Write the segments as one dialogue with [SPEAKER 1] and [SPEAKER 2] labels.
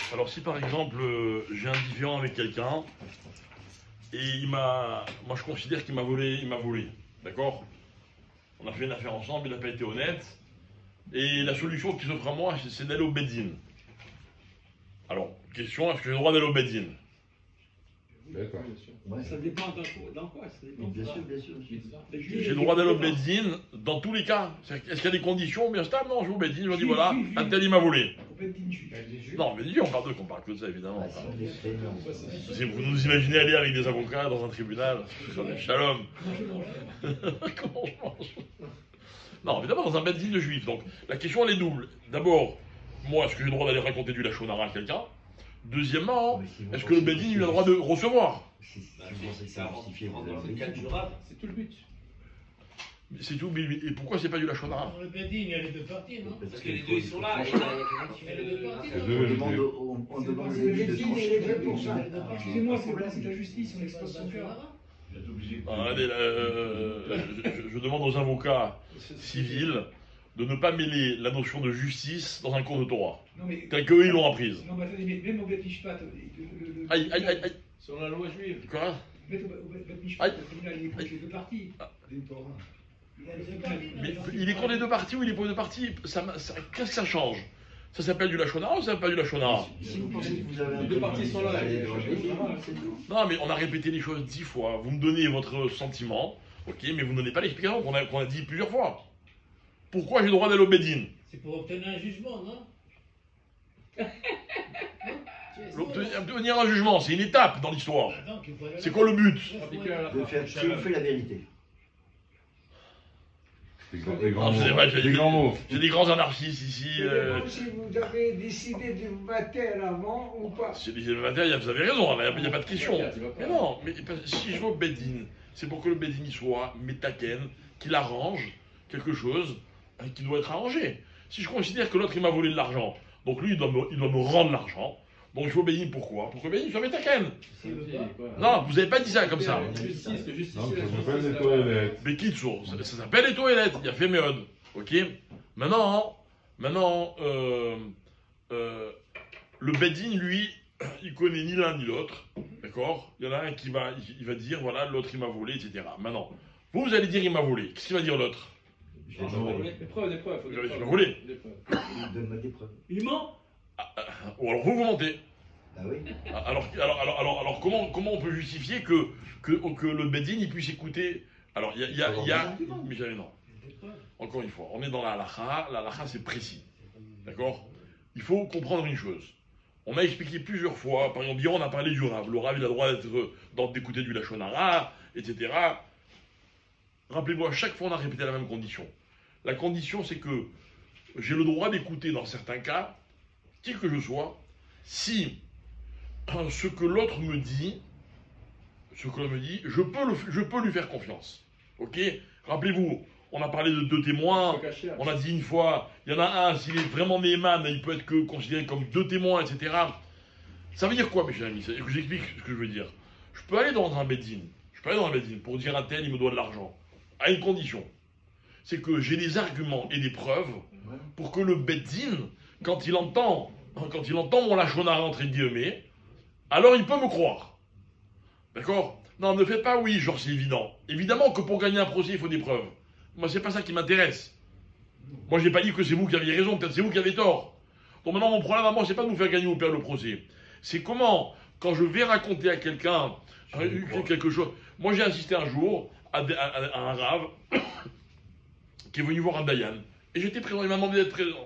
[SPEAKER 1] Alors si par exemple j'ai un différend avec quelqu'un et moi je considère qu'il m'a volé, d'accord? On a fait une affaire ensemble, il n'a pas été honnête et la solution qui s'offre à moi c'est d'aller au Beddin. Alors, question, est-ce que j'ai le droit d'aller au Beddin?
[SPEAKER 2] D'accord.
[SPEAKER 3] Ouais. Ça dépend dans quoi, ça dépend.
[SPEAKER 2] Bien sûr, bien sûr.
[SPEAKER 1] J'ai le droit d'aller au Beddin dans tous les cas. Est-ce qu'il y a des conditions bien stables? Non, je vais au Beddin, je me dis voilà, un tel il m'a volé. Non, mais on parle qu'on parle que de ça évidemment. Si vous nous imaginez aller avec des avocats dans un tribunal, shalom. Comment je mange? Non, évidemment dans un Beddin de juifs. Donc la question elle est double. D'abord, moi, est-ce que j'ai le droit d'aller raconter du lachonara à quelqu'un? Deuxièmement, est-ce que le Beddin il a le droit de recevoir?
[SPEAKER 2] Si vous pensez que c'est justifié, vous avez
[SPEAKER 4] C'est tout le but.
[SPEAKER 1] C'est tout, et pourquoi c'est pas du lachonara?
[SPEAKER 5] Dans le Beddin, il y a les deux parties, non?
[SPEAKER 4] Parce que les deux ils sont là, et il y a quelqu'un qui fait le.
[SPEAKER 2] On demande les juges de trancher.
[SPEAKER 3] Excusez-moi, c'est la justice, on expose son cœur.
[SPEAKER 1] Allez, je demande aux avocats civils de ne pas mêler la notion de justice dans un cours de Torah, tel qu'eux ils l'ont apprise.
[SPEAKER 3] Non, mais attendez, même au Bet Mishpat,
[SPEAKER 1] Aïe, aïe, aïe, aïe.
[SPEAKER 4] Sur la loi juive.
[SPEAKER 1] Quoi?
[SPEAKER 3] Au Bet Mishpat, le tribunal, il est contre les deux parties.
[SPEAKER 1] Mais il est contre les deux parties ou il est pour les deux parties? Qu'est-ce que ça change? Ça s'appelle du lachonara ou ça s'appelle pas du lachonara?
[SPEAKER 2] Si vous pensez que vous avez
[SPEAKER 4] Les deux parties sont là.
[SPEAKER 1] Non, mais on a répété les choses 10 fois. Vous me donnez votre sentiment, ok, mais vous ne donnez pas l'explication qu'on a dit plusieurs fois. Pourquoi j'ai le droit d'aller au Beddin?
[SPEAKER 5] C'est pour obtenir un jugement, non?
[SPEAKER 1] Obtenir un jugement, c'est une étape dans l'histoire. C'est quoi le but?
[SPEAKER 2] de faire triompher la vérité.
[SPEAKER 6] Des grands
[SPEAKER 1] Non,
[SPEAKER 6] mots.
[SPEAKER 1] c'est vrai, j'ai
[SPEAKER 6] Des grands mots.
[SPEAKER 1] des grands anarchistes ici.
[SPEAKER 7] Si vous avez décidé de vous battre avant ou pas.
[SPEAKER 1] Si vous avez raison, il n'y a pas de question. Mais non, mais si je vais au Beddin, c'est pour que le Beddin y soit métaken, qu'il arrange quelque chose qui doit être arrangé. Si je considère que l'autre il m'a volé de l'argent, donc lui il doit me rendre l'argent, donc il faut au Beddin pourquoi? Pour que le Beddin soit métaken. Non, vous n'avez pas dit ça comme ça.
[SPEAKER 4] Justice, justice.
[SPEAKER 6] Non, ça s'appelle les toilettes.
[SPEAKER 1] Mais qui de source? Ça s'appelle les toilettes, il y a fait méode. Ok? Maintenant, le Beddin, lui, il connaît ni l'un ni l'autre. D'accord? Il y en a un qui va dire, voilà, l'autre il m'a volé, etc. Maintenant, vous allez dire il m'a volé. Qu'est-ce qu'il va dire l'autre?
[SPEAKER 4] Des preuves, des preuves.
[SPEAKER 1] Il m'a volé.
[SPEAKER 2] Donne-moi des preuves.
[SPEAKER 3] Il ment.
[SPEAKER 1] Ou alors vous mentez.
[SPEAKER 2] Ah oui.
[SPEAKER 1] Alors comment on peut justifier que le Beddin il puisse écouter? Alors il y a mais j'avais non. Encore une fois, on est dans la halakha c'est précis. D'accord? Il faut comprendre une chose. On a expliqué plusieurs fois, par exemple, hier on a parlé du Rav. Le Rav il a le droit d'écouter du lachonara, etc. Rappelez-vous, à chaque fois on a répété la même condition. La condition c'est que j'ai le droit d'écouter dans certains cas, qui que je sois, si ce que l'autre me dit, je peux lui faire confiance. Ok? Rappelez-vous, on a parlé de deux témoins, on a dit une fois, il y en a un, s'il est vraiment Neyman, il peut être considéré comme deux témoins, etc. Ça veut dire quoi, mes chers amis? J'explique ce que je veux dire. Je peux aller dans un Beddin, pour dire à tel, il me doit de l'argent, à une condition. C'est que j'ai des arguments et des preuves pour que le Beddin, quand il entend mon lachonara entre guillemets, alors il peut me croire. D'accord? Non, ne faites pas oui, genre c'est évident. Évidemment que pour gagner un procès, il faut des preuves. Moi, c'est pas ça qui m'intéresse. Moi, j'ai pas dit que c'est vous qui aviez raison, peut-être c'est vous qui avez tort. Donc maintenant, mon problème à moi, c'est pas de vous faire gagner ou perdre le procès. C'est comment, quand je vais raconter à quelqu'un quelque chose. Moi, j'ai assisté un jour à un rave qui est venu voir un Dayan. Et j'étais présent, il m'a demandé d'être présent.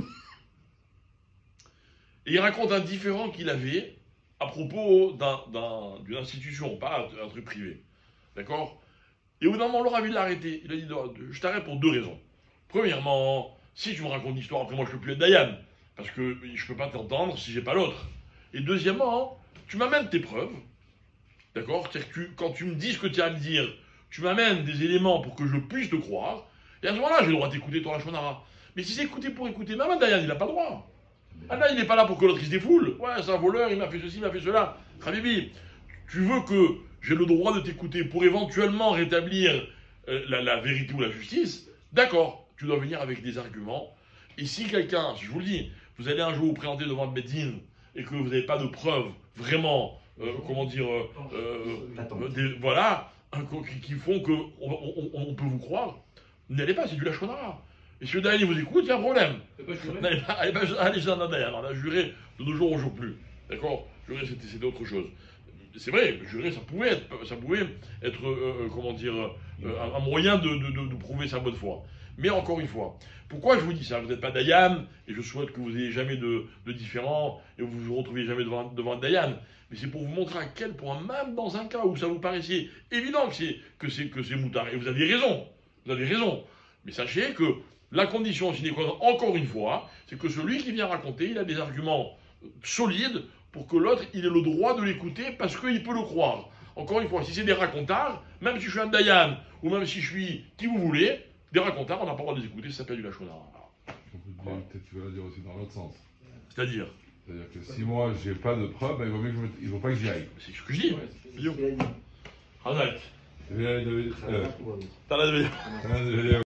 [SPEAKER 1] Et il raconte un différend qu'il avait à propos d'une institution, pas un truc privé. D'accord? Et au bout d'un moment, le Rav, il l'a arrêté. Il a dit, je t'arrête pour deux raisons. Premièrement, si tu me racontes une histoire, après moi je ne peux plus être Dayan. Parce que je ne peux pas t'entendre si j'ai pas l'autre. Et deuxièmement, tu m'amènes tes preuves. D'accord? C'est-à-dire que quand tu me dis ce que tu as à me dire, tu m'amènes des éléments pour que je puisse te croire. Et à ce moment-là, j'ai le droit d'écouter ton lachonara. Mais si c'est écouter pour écouter, même un Dayan, il n'a pas le droit. Ah là, il n'est pas là pour que l'autre il se défoule. Ouais, c'est un voleur, il m'a fait ceci, il m'a fait cela. Habibi, tu veux que j'ai le droit de t'écouter pour éventuellement rétablir la vérité ou la justice? D'accord, tu dois venir avec des arguments. Et si quelqu'un, si je vous le dis, vous allez un jour vous présenter devant le Beddin et que vous n'avez pas de preuves vraiment, voilà, qui font qu'on peut vous croire, n'allez pas, c'est du lachon hara. Et si le Dayan vous écoute, il y a un problème. Allez chez un Dayan, on a juré de nos jours au jour plus. D'accord? Jurer, c'était autre chose. C'est vrai, jurer, ça pouvait être un moyen de prouver sa bonne foi. Mais encore une fois, pourquoi je vous dis ça? Vous n'êtes pas Dayan, et je souhaite que vous n'ayez jamais de différend, et vous vous retrouviez jamais devant un Dayan. Mais c'est pour vous montrer à quel point, même dans un cas où ça vous paraissait évident que c'est moutard, et vous avez raison. Mais sachez que la condition sine qua non, encore une fois, c'est que celui qui vient raconter, il a des arguments solides pour que l'autre, il ait le droit de l'écouter parce qu'il peut le croire. Encore une fois, si c'est des racontards, même si je suis un Dayan, ou même si je suis qui vous voulez, des racontards, on n'a pas le droit de les écouter, ça s'appelle du lachon hara.
[SPEAKER 6] Peut-être tu vas le dire aussi dans l'autre sens.
[SPEAKER 1] C'est-à-dire
[SPEAKER 6] Que si moi j'ai pas de preuves, ben, il ne faut pas que j'y aille.
[SPEAKER 1] C'est ce que je dis.
[SPEAKER 2] C'est ce qu'il a dit.
[SPEAKER 1] Honnête.
[SPEAKER 6] Je vais aller
[SPEAKER 1] T'as la